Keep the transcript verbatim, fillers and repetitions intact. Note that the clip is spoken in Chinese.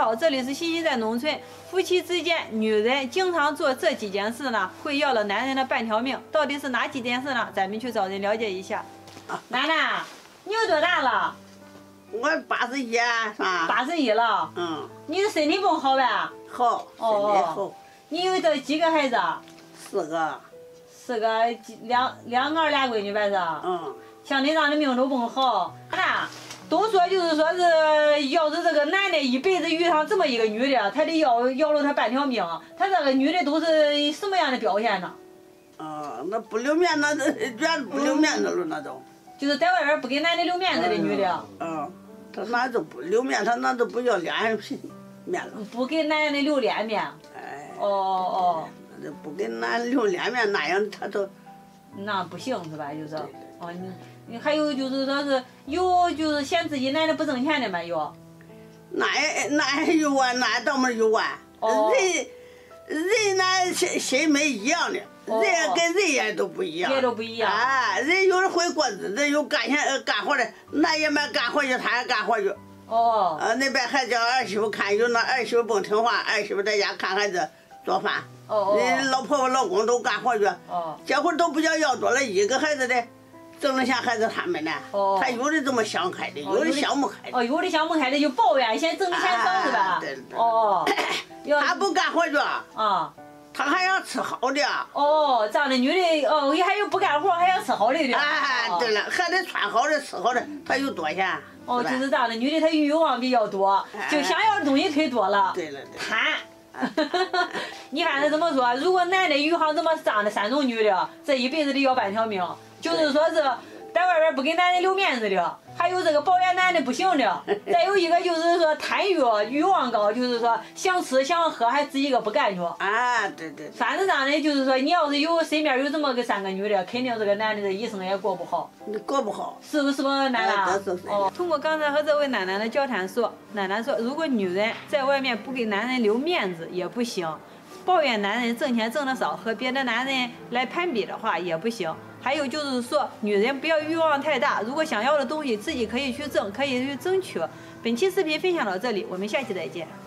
好，这里是西西在农村。夫妻之间，女人经常做这几件事呢，会要了男人的半条命。到底是哪几件事呢？咱们去找人了解一下。啊、楠楠，你有多大了？ 我八十一啊， 八十一了。 嗯。 你的身体不好呗？ 好，身体好。 你有这几个孩子？ 四个。 四个，两两儿俩闺女呗是？ 嗯。 像你这样的命都不好，那。都说就是说是，要是这个男的一辈子遇上这么一个女的，他得要要了他半条命。他这个女的都是什么样的表现呢？ 啊、呃，那不留面子，那全不留面子了，那都。 就是在外边不给男的留面子的女的。 嗯，他那都不留面，他那都不要脸皮面子。不给男的留脸面。 哎。 哦哦。 那不给男留脸面，那样他都。 那不行是吧？就是。哦，你。你还有就是说是有就是嫌自己男的不挣钱的没有？ 那那有啊，那倒没有啊。哦、人人那心心没一样的，哦、人跟人也都不一样。 也都不一样。 啊，人有的会过日子，有干钱干活的，那也没干活去，他也干活去。 哦。 啊，那边还叫儿媳妇看，有那儿媳妇不听话，儿媳妇在家看孩子做饭。 哦。 人老婆婆老公都干活去。 哦。 结婚都不叫要多了，一个孩子的。挣了钱还是他们呢，哦、他有的这么想开的，有的想不开的。 哦，有的想不开的就抱怨，先挣的钱少是吧？ 啊、对对。 哦。 他不干活去。 啊。 他还要吃好的。 哦，这样的女的哦，还有不干活还要吃好的的。 哎，对了，还得穿好的吃好的，他有多钱？ 哦，就是这样的女的，她欲望比较多，就想要的东西忒多了。 对了对。 贪。你看他怎么说？如果男的遇上这么这样的三种女的，这一辈子得要半条命。就是说是在外边不给男人留面子的，还有这个抱怨男的不行的，再有一个就是说贪欲欲望高，就是说想吃想喝还自己个不干去。 啊，对对。 反正这样的就是说，你要是有身边有这么个三个女的，肯定这个男的一生也过不好。 过不好。 是不是不楠楠？ 哦。 通过刚才和这位奶奶的交谈说，奶奶说，如果女人在外面不给男人留面子也不行，抱怨男人挣钱挣得少，和别的男人来攀比的话也不行。还有就是说，女人不要欲望太大，如果想要的东西自己可以去挣，可以去争取。本期视频分享到这里，我们下期再见。